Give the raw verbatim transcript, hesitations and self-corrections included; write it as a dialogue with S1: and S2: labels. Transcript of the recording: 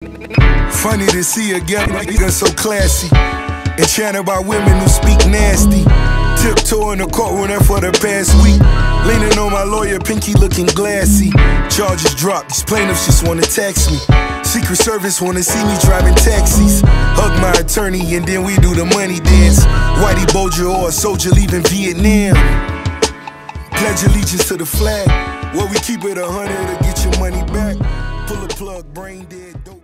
S1: Funny to see a girl nigga so classy, enchanted by women who speak nasty. Tiptoeing the courtroom there for the past week, leaning on my lawyer, pinky looking glassy. Charges dropped, these plaintiffs just wanna tax me. Secret Service wanna see me driving taxis. Hug my attorney and then we do the money dance. Whitey Bulger or a soldier leaving Vietnam. Pledge allegiance to the flag, where we keep it a hundred to get your money back. Pull a plug, brain dead.